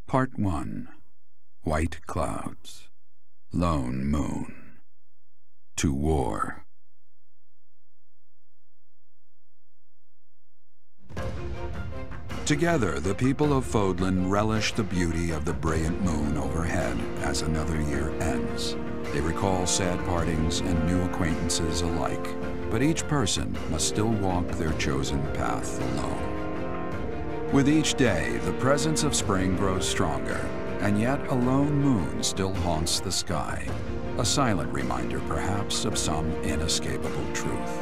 Part 1. White Clouds. Lone Moon. To War. Together, the people of Fodlan relish the beauty of the brilliant moon overhead as another year ends. They recall sad partings and new acquaintances alike, but each person must still walk their chosen path alone. With each day, the presence of spring grows stronger, and yet a lone moon still haunts the sky, a silent reminder perhaps of some inescapable truth.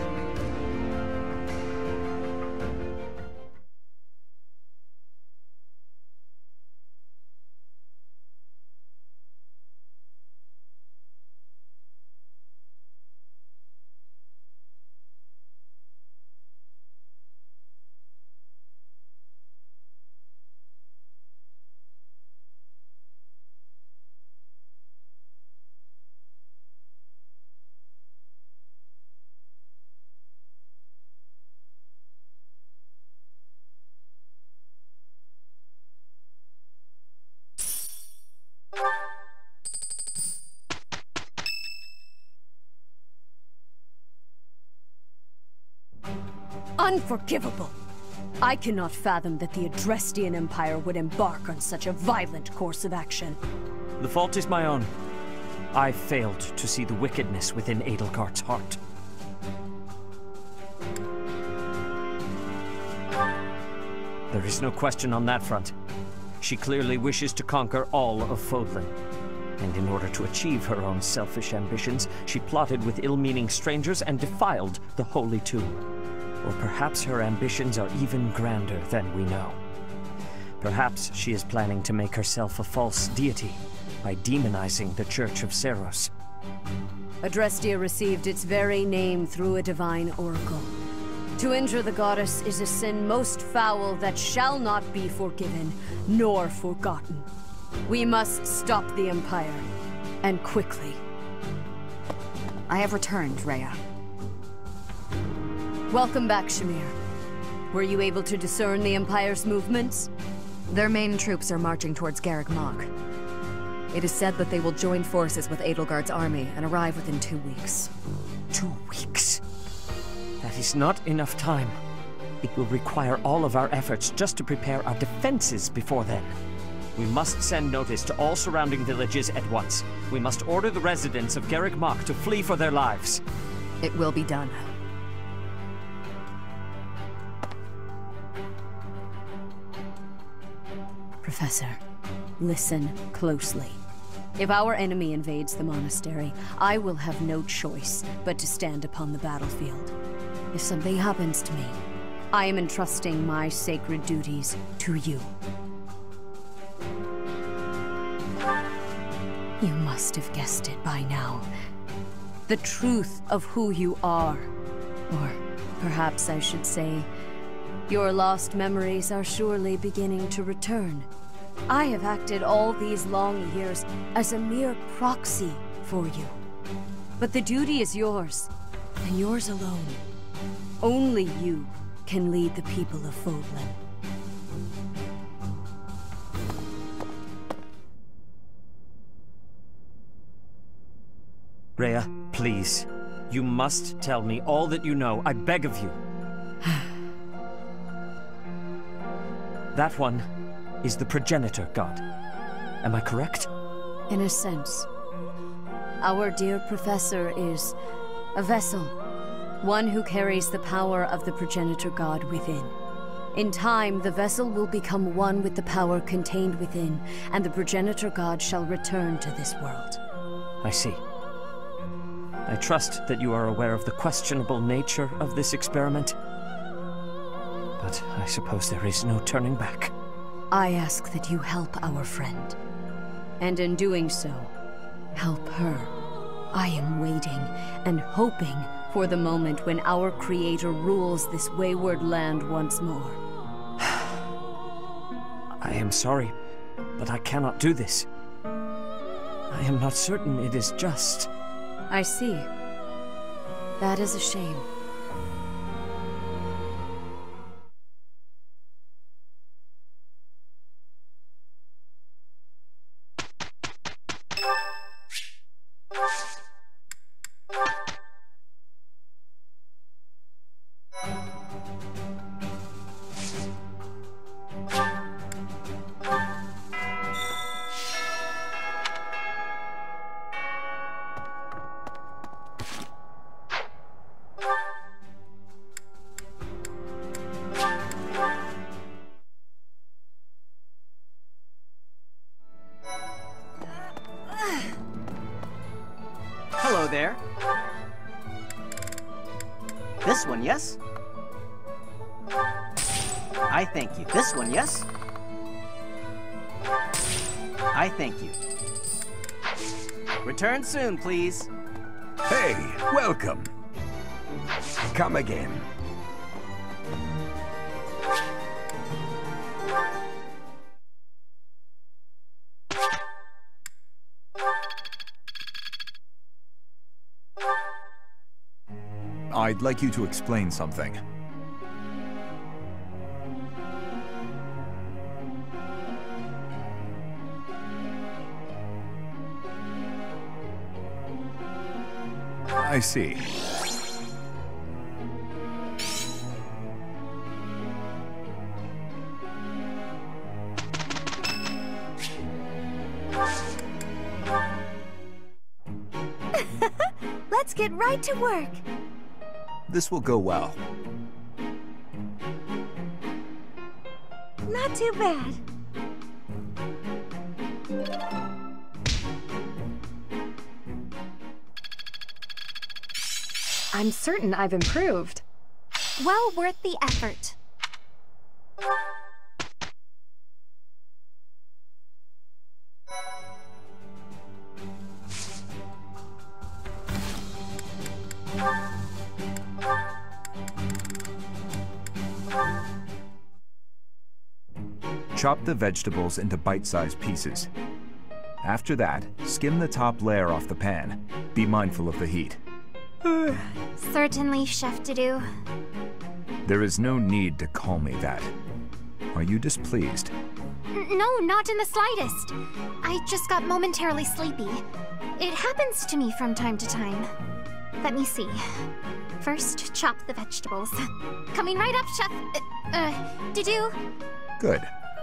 Unforgivable! I cannot fathom that the Adrestian Empire would embark on such a violent course of action. The fault is my own. I failed to see the wickedness within Edelgard's heart. There is no question on that front. She clearly wishes to conquer all of Fodlan. And in order to achieve her own selfish ambitions, she plotted with ill-meaning strangers and defiled the Holy Tomb. Or perhaps her ambitions are even grander than we know. Perhaps she is planning to make herself a false deity by demonizing the Church of Seros. Adrestia received its very name through a divine oracle. To injure the goddess is a sin most foul that shall not be forgiven, nor forgotten. We must stop the Empire, and quickly. I have returned, Rhea. Welcome back, Shamir. Were you able to discern the Empire's movements? Their main troops are marching towards Garreg Mach. It is said that they will join forces with Edelgard's army and arrive within 2 weeks. 2 weeks? That is not enough time. It will require all of our efforts just to prepare our defenses before then. We must send notice to all surrounding villages at once. We must order the residents of Garreg Mach to flee for their lives. It will be done. Professor, listen closely. If our enemy invades the monastery, I will have no choice but to stand upon the battlefield. If something happens to me, I am entrusting my sacred duties to you. You must have guessed it by now. The truth of who you are. Or perhaps I should say, your lost memories are surely beginning to return. I have acted all these long years as a mere proxy for you. But the duty is yours, and yours alone. Only you can lead the people of Fodlan. Rhea, please. You must tell me all that you know. I beg of you. That one is the progenitor god. Am I correct? In a sense. Our dear professor is a vessel. One who carries the power of the progenitor god within. In time, the vessel will become one with the power contained within, and the progenitor god shall return to this world. I see. I trust that you are aware of the questionable nature of this experiment. But I suppose there is no turning back. I ask that you help our friend. And in doing so, help her. I am waiting and hoping for the moment when our Creator rules this wayward land once more. I am sorry, but I cannot do this. I am not certain it is just. I see. That is a shame. This one, yes? I thank you. This one, yes? I thank you. Return soon, please. Hey, welcome. Come again. I'd like you to explain something. I see. Let's get right to work. This will go well. Not too bad. I'm certain I've improved. Well worth the effort. Chop the vegetables into bite-sized pieces. After that, skim the top layer off the pan. Be mindful of the heat. Certainly, Chef to-do. There is no need to call me that. Are you displeased? No, not in the slightest. I just got momentarily sleepy. It happens to me from time to time. Let me see. First, chop the vegetables. Coming right up, Chef. To-do. Good.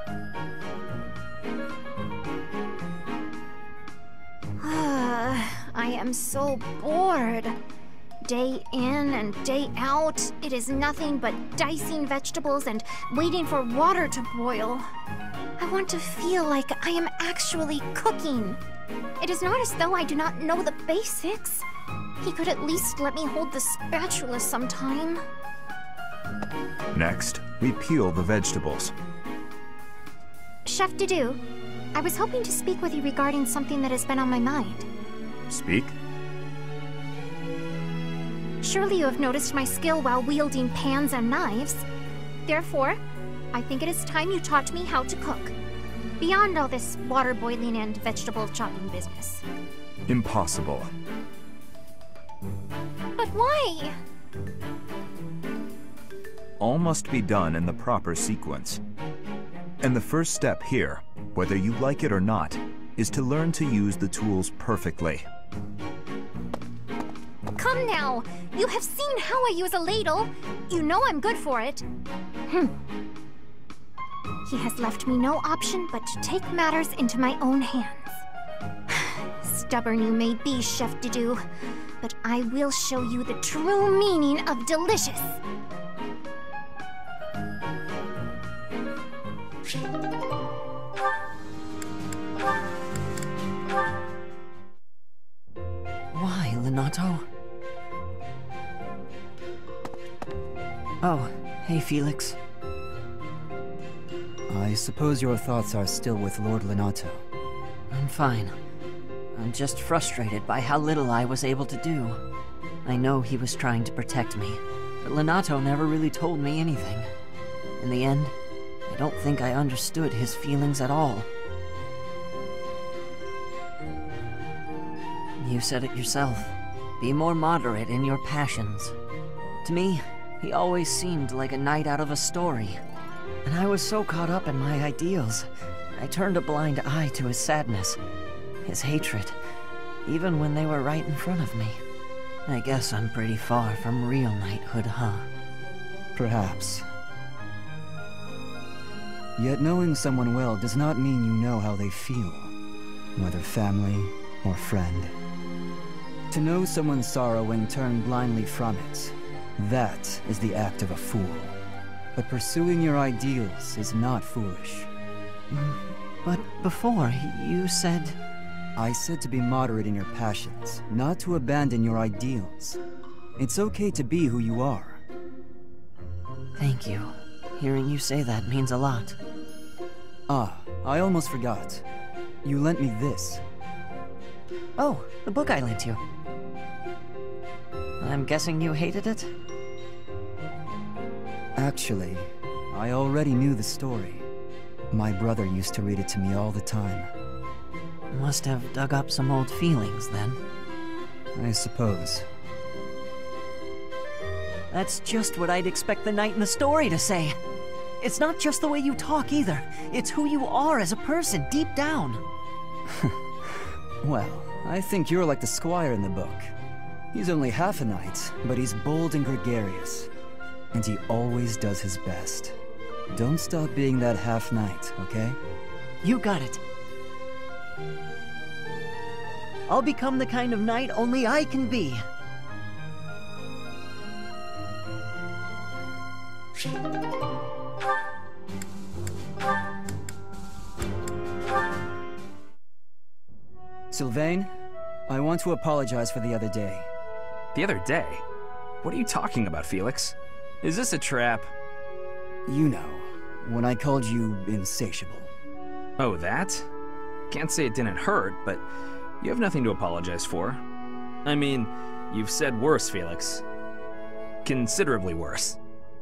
I am so bored. Day in and day out, it is nothing but dicing vegetables and waiting for water to boil. I want to feel like I am actually cooking. It is not as though I do not know the basics. He could at least let me hold the spatula sometime. Next, we peel the vegetables. Chef to-do, I was hoping to speak with you regarding something that has been on my mind. Speak? Surely you have noticed my skill while wielding pans and knives. Therefore, I think it is time you taught me how to cook. Beyond all this water boiling and vegetable chopping business. Impossible. But why? All must be done in the proper sequence. And the first step here, whether you like it or not, is to learn to use the tools perfectly. Come now! You have seen how I use a ladle. You know I'm good for it. He has left me no option but to take matters into my own hands. Stubborn you may be, Chef to-do, but I will show you the true meaning of delicious. Why, Lenato? Oh, hey, Felix. I suppose your thoughts are still with Lord Lenato. I'm fine. I'm just frustrated by how little I was able to do. I know he was trying to protect me, but Lenato never really told me anything. In the end, I don't think I understood his feelings at all. You said it yourself. Be more moderate in your passions. To me, he always seemed like a knight out of a story. And I was so caught up in my ideals, I turned a blind eye to his sadness, his hatred, even when they were right in front of me. I guess I'm pretty far from real knighthood, huh? Perhaps. Yet knowing someone well does not mean you know how they feel, whether family or friend. To know someone's sorrow and turn blindly from it, that is the act of a fool. But pursuing your ideals is not foolish. But before, you said... I said to be moderate in your passions, not to abandon your ideals. It's okay to be who you are, Thank you. Hearing you say that means a lot. Ah, I almost forgot. You lent me this. Oh, the book I lent you. I'm guessing you hated it? Actually, I already knew the story. My brother used to read it to me all the time. Must have dug up some old feelings, then. I suppose. That's just what I'd expect the knight in the story to say. It's not just the way you talk, either. It's who you are as a person, deep down. Well, I think you're like the squire in the book. He's only half a knight, but he's bold and gregarious. And he always does his best. Don't stop being that half-knight, okay? You got it. I'll become the kind of knight only I can be. Sylvain, I want to apologize for the other day. The other day? What are you talking about, Felix? Is this a trap? You know, when I called you insatiable. Oh, that? Can't say it didn't hurt, but you have nothing to apologize for. I mean, you've said worse, Felix. Considerably worse.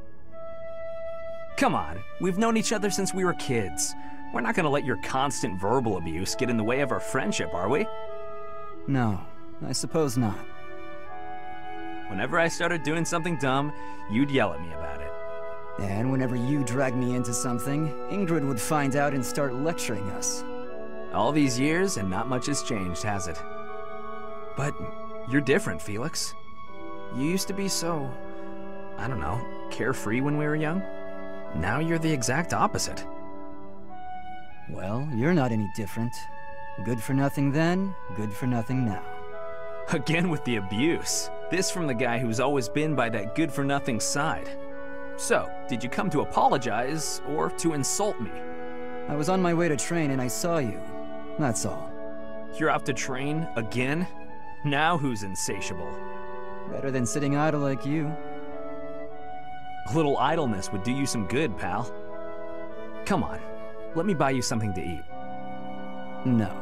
Come on, we've known each other since we were kids. We're not gonna let your constant verbal abuse get in the way of our friendship, are we? No, I suppose not. Whenever I started doing something dumb, you'd yell at me about it. And whenever you dragged me into something, Ingrid would find out and start lecturing us. All these years, and not much has changed, has it? But you're different, Felix. You used to be so, I don't know, carefree when we were young. Now you're the exact opposite. Well, you're not any different. Good for nothing then, good for nothing now. Again with the abuse. This from the guy who's always been by that good-for-nothing side. So, did you come to apologize, or to insult me? I was on my way to train and I saw you. That's all. You're off to train, again? Now who's insatiable? Better than sitting idle like you. A little idleness would do you some good, pal. Come on, let me buy you something to eat. No.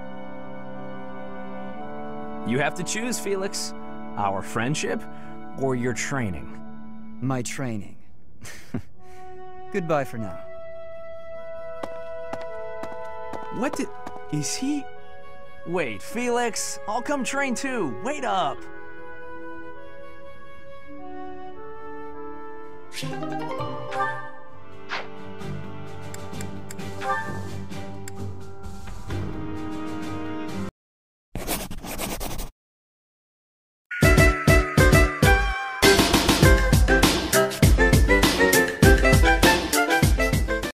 You have to choose, Felix. Our friendship, or your training? My training. Goodbye for now. What did... is he... Wait, Felix, I'll come train too. Wait up.